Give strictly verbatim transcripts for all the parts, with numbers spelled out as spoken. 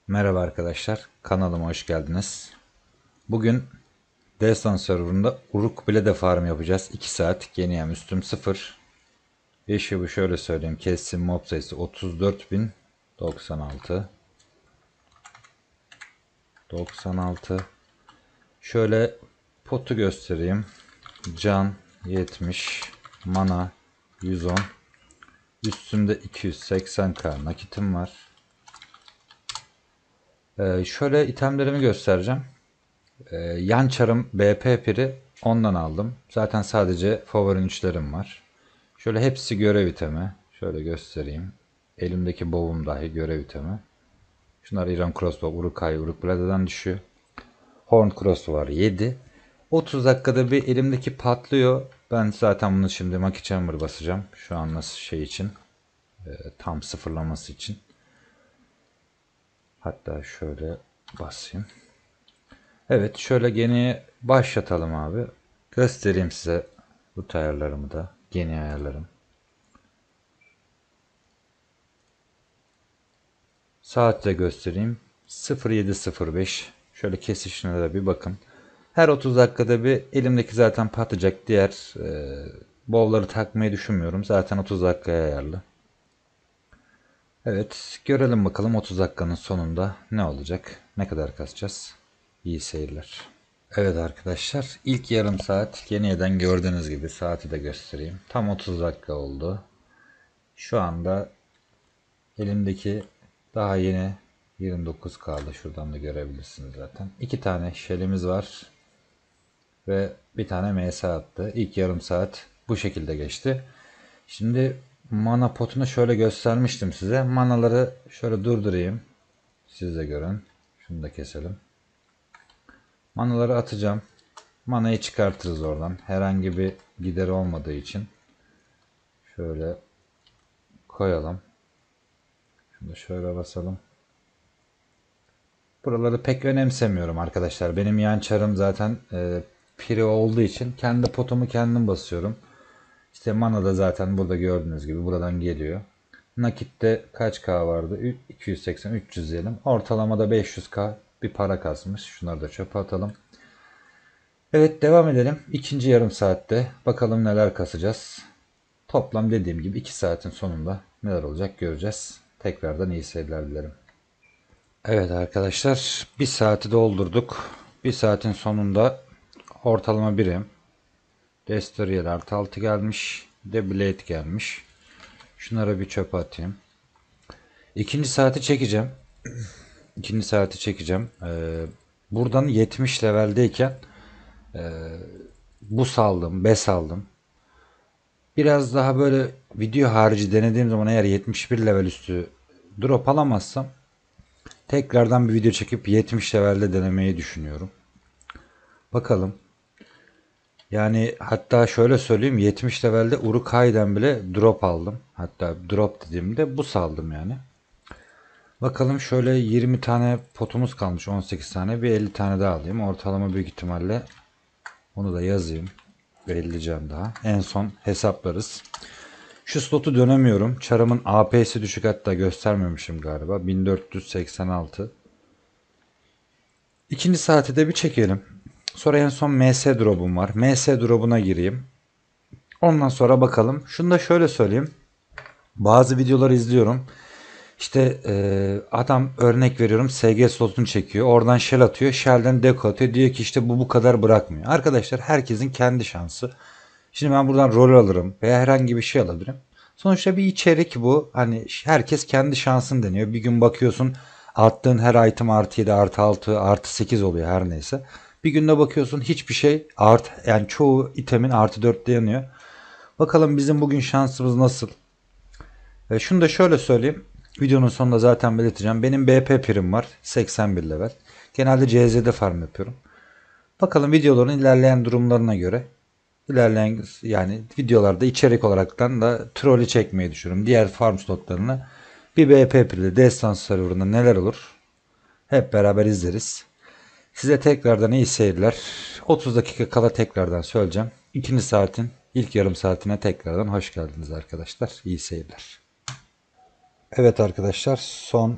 Merhaba arkadaşlar, kanalıma hoş geldiniz. Bugün Destan serverında Uruk bile de farm yapacağız. iki saat, geniyem üstüm sıfır. Eşi bu şöyle söyleyeyim, kesim mob sayısı otuz dört bin doksan altı. doksan altı. Şöyle potu göstereyim. Can yetmiş, mana yüz on. Üstümde iki yüz seksen k nakitim var. Ee, şöyle itemlerimi göstereceğim. Ee, yan çarım B P piri ondan aldım. Zaten sadece favorin üçlerim var. Şöyle hepsi görev itemi. Şöyle göstereyim. Elimdeki bow'um dahi görev itemi. Şunlar İran Crossbow, Uruk-hai, Uruk-bladeden düşüyor. Horn Crossbow var yedi. otuz dakikada bir elimdeki patlıyor. Ben zaten bunu şimdi Maki Chamber basacağım. Şu an nasıl şey için. E, tam sıfırlaması için. Hatta şöyle basayım. Evet, şöyle gene başlatalım abi. Göstereyim size bu ayarlarımı da. Geni ayarlarım. Saatte göstereyim. sıfır yedi sıfır beş. Şöyle kesişine de bir bakın. Her otuz dakikada bir elimdeki zaten patlayacak. Diğer e, bowları takmayı düşünmüyorum. Zaten otuz dakikaya ayarlı. Evet, görelim bakalım otuz dakikanın sonunda ne olacak? Ne kadar kasacağız? İyi seyirler. Evet arkadaşlar, ilk yarım saat yeniden gördüğünüz gibi saati de göstereyim. Tam otuz dakika oldu. Şu anda elimdeki daha yeni yirmi dokuz kaldı. Şuradan da görebilirsiniz zaten. İki tane şelimiz var ve bir tane M S attı. İlk yarım saat bu şekilde geçti. Şimdi mana potunu şöyle göstermiştim size. Manaları şöyle durdurayım. Siz de görün. Şunu da keselim. Manaları atacağım. Manayı çıkartırız oradan. Herhangi bir gider olmadığı için. Şöyle koyalım. Şunu da şöyle basalım. Buraları pek önemsemiyorum arkadaşlar. Benim yan çarım zaten e, piri olduğu için kendi potumu kendim basıyorum. İşte mana da zaten burada gördüğünüz gibi buradan geliyor. Nakitte kaç K vardı? iki yüz seksen üç yüz diyelim. Ortalamada beş yüz K bir para kasmış. Şunları da çöpe atalım. Evet, devam edelim. İkinci yarım saatte bakalım neler kasacağız. Toplam dediğim gibi iki saatin sonunda neler olacak göreceğiz. Tekrardan iyi seyirler dilerim. Evet arkadaşlar, bir saati doldurduk. Bir saatin sonunda ortalama birim. Destorial artı altı gelmiş. De Blade gelmiş. Şunlara bir çöpe atayım. İkinci saati çekeceğim. İkinci saati çekeceğim. Ee, buradan yetmiş leveldeyken e, bu saldım, bes aldım. Biraz daha böyle video harici denediğim zaman eğer yetmiş bir level üstü drop alamazsam tekrardan bir video çekip yetmiş levelde denemeyi düşünüyorum. Bakalım. Yani hatta şöyle söyleyeyim, yetmiş levelde Uruk-hai'den bile drop aldım. Hatta drop dediğimde bu saldım yani. Bakalım, şöyle yirmi tane potumuz kalmış, on sekiz tane, bir elli tane daha alayım. Ortalama büyük ihtimalle onu da yazayım. elli can daha. En son hesaplarız. Şu slotu dönemiyorum. Çarımın A P'si düşük, hatta göstermemişim galiba. bin dört yüz seksen altı. İkinci saati de bir çekelim. Sonra en son M S drop'um var. M S drop'una gireyim. Ondan sonra bakalım. Şunu da şöyle söyleyeyim. Bazı videoları izliyorum. İşte e, adam, örnek veriyorum, S G slotunu çekiyor. Oradan shell atıyor. Shell'den deko atıyor. Diyor ki işte bu bu kadar bırakmıyor. Arkadaşlar, herkesin kendi şansı. Şimdi ben buradan rol alırım veya herhangi bir şey alabilirim. Sonuçta bir içerik bu. Hani herkes kendi şansını deniyor. Bir gün bakıyorsun attığın her item artı yedi, artı altı, artı sekiz oluyor, her neyse. Bir günde bakıyorsun hiçbir şey art, yani çoğu itemin artı dörtte yanıyor. Bakalım bizim bugün şansımız nasıl? E, şunu da şöyle söyleyeyim. Videonun sonunda zaten belirteceğim. Benim B P prim var. seksen bir level. Genelde C Z'de farm yapıyorum. Bakalım videoların ilerleyen durumlarına göre, ilerleyen yani videolarda içerik olaraktan da trolü çekmeyi düşünüyorum. Diğer farm slotlarını bir B P pir'de Destan serverında neler olur hep beraber izleriz. Size tekrardan iyi seyirler. otuz dakika kala tekrardan söyleyeceğim. İkinci saatin ilk yarım saatine tekrardan hoş geldiniz arkadaşlar. İyi seyirler. Evet arkadaşlar, son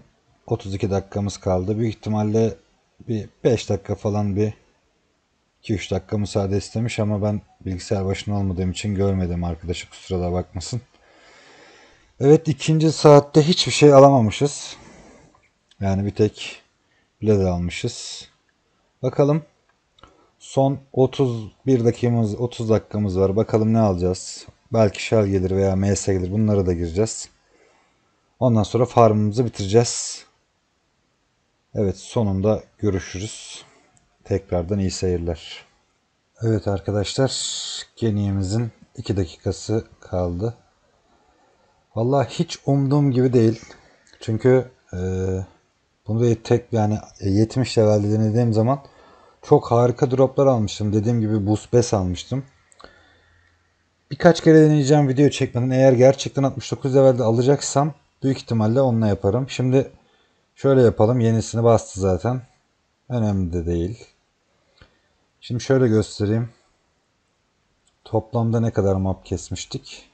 otuz iki dakikamız kaldı. Büyük ihtimalle bir beş dakika falan, bir iki üç dakika müsaade istemiş ama ben bilgisayar başında olmadığım için görmedim, arkadaşı kusura da bakmasın. Evet, ikinci saatte hiçbir şey alamamışız. Yani bir tek bilet almışız. Bakalım, son otuz bir dakikamız otuz dakikamız var. Bakalım ne alacağız. Belki Shell gelir veya M S gelir. Bunlara da gireceğiz. Ondan sonra farmımızı bitireceğiz. Evet, sonunda görüşürüz. Tekrardan iyi seyirler. Evet arkadaşlar, Geniye'mizin iki dakikası kaldı. Vallahi hiç umduğum gibi değil. Çünkü e, bunu da tek yani yetmiş levelde denediğim zaman çok harika droplar almıştım. Dediğim gibi Boost Bass almıştım. Birkaç kere deneyeceğim video çekmeden. Eğer gerçekten altmış dokuz levelde alacaksam büyük ihtimalle onunla yaparım. Şimdi şöyle yapalım. Yenisini bastı zaten. Önemli de değil. Şimdi şöyle göstereyim. Toplamda ne kadar map kesmiştik?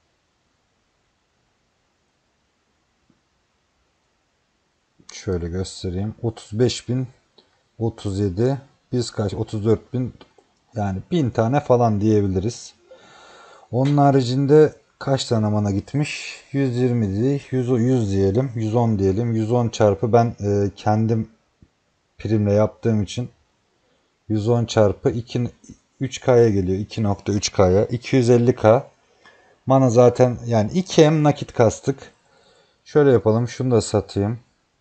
Şöyle göstereyim. otuz beş bin, otuz yedi, biz kaç? otuz dört bin, yani bin tane falan diyebiliriz. Onun haricinde kaç tane mana gitmiş? yüz yirmi değil, yüz, yüz diyelim, yüz on diyelim. yüz on çarpı ben e, kendim primle yaptığım için yüz on çarpı iki, üç K'ya geliyor. iki nokta üç K'ya. iki yüz elli K. Mana zaten yani iki M nakit kastık. Şöyle yapalım. Şunu da satayım.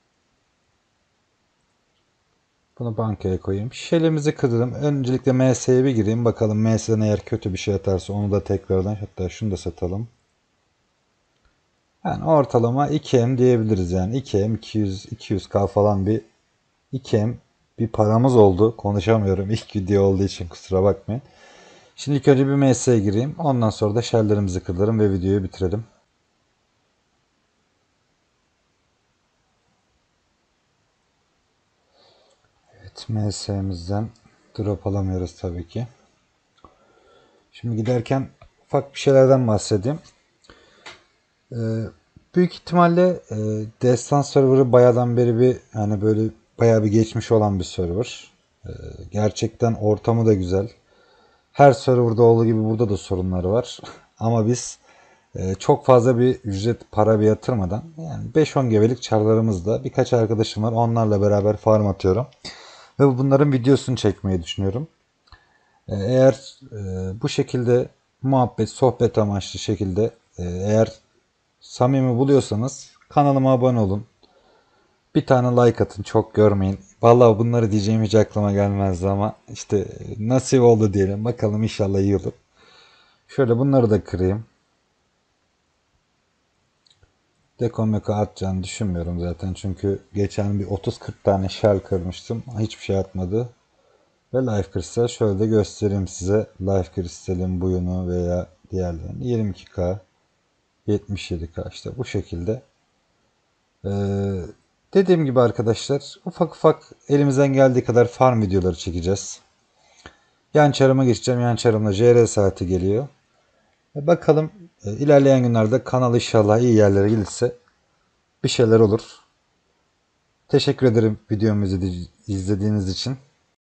Bunu bankaya koyayım. Şelimizi kırdım. Öncelikle M S'ye bir gireyim. Bakalım M S'den eğer kötü bir şey atarsa onu da tekrardan, hatta şunu da satalım. Yani ortalama iki M diyebiliriz yani. iki M iki yüz iki yüz K falan bir iki M bir paramız oldu. Konuşamıyorum ilk video olduğu için, kusura bakmayın. Şimdi ilk önce bir M S'ye gireyim. Ondan sonra da shelllerimizi kırarım ve videoyu bitirelim. Evet, M S'mizden drop alamıyoruz tabii ki. Şimdi giderken ufak bir şeylerden bahsedeyim. Ee, büyük ihtimalle e, Destan serverı bayadan beri bir, yani böyle bayağı bir geçmiş olan bir server. Ee, gerçekten ortamı da güzel. Her serverda olduğu gibi burada da sorunları var. Ama biz e, çok fazla bir ücret, para bir yatırmadan, yani beş on gevelik çarlarımızla birkaç arkadaşım var. Onlarla beraber farm atıyorum. Ve bunların videosunu çekmeyi düşünüyorum. Ee, eğer e, bu şekilde muhabbet, sohbet amaçlı şekilde e, eğer samimi buluyorsanız kanalıma abone olun. Bir tane like atın, çok görmeyin. Vallahi bunları diyeceğim hiç aklıma gelmezdi ama işte nasip oldu diyelim. Bakalım, inşallah iyi olur. Şöyle bunları da kırayım. Deko meko atacağını düşünmüyorum zaten. Çünkü geçen bir otuz kırk tane shell kırmıştım. Hiçbir şey atmadı. Ve Life Crystal şöyle de göstereyim size. Life Crystal'in buyunu veya diğerlerini. yirmi iki K, yetmiş yedi K, işte bu şekilde. Ee, dediğim gibi arkadaşlar, ufak ufak elimizden geldiği kadar farm videoları çekeceğiz. Yan çarıma geçeceğim. Yan çarımda J R saati geliyor. E bakalım, e, ilerleyen günlerde kanal inşallah iyi yerlere gelirse bir şeyler olur. Teşekkür ederim videomu izlediğiniz için.